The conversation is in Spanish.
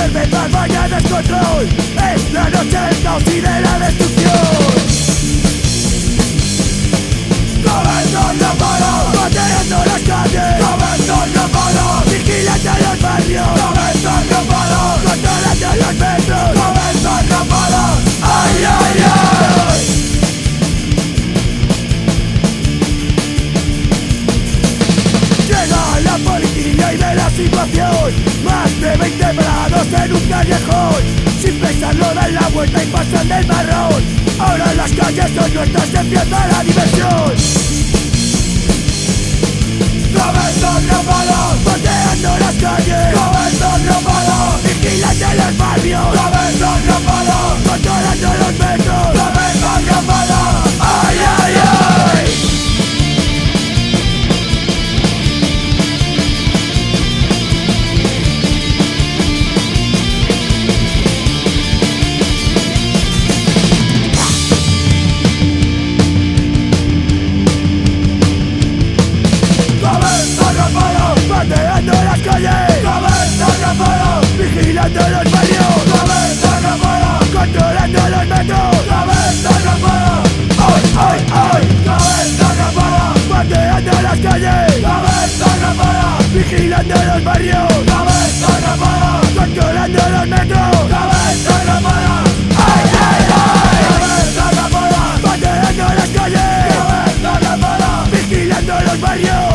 enfermedad vaya descontrol. Es la noche del caos y de la destrucción. Cabezón no para, pateando las calles. Cabezón no para, vigilando los barrios. Cabezón no para, controlando los metros. Cabezón no para, ay, ay, ay. Llega la policía y ve la situación. Más de 20 parados en un callejón. Sin pensarlo dan la vuelta y pasan del marrón. Ahora las calles son nuestras, empieza la diversión. Cabezón no para, pateando las calles. Cabezón no para, vigilando los barrios. Cabezón no para, controlando los metros. Cabezón no para, ay, ay, ay. Pateando las calles. Cabezón no para, vigilando los barrios. Cabezón no para, controlando los metros. Cabezón no para, ay, ay, ay. Cabezón no para, pateando las calles. Cabezón no para, vigilando los barrios. Cabezón no para, controlando los metros. Cabezón no para, ay, ay, ay. Cabezón no para, pateando las calles. Cabezón no para, vigilando los barrios.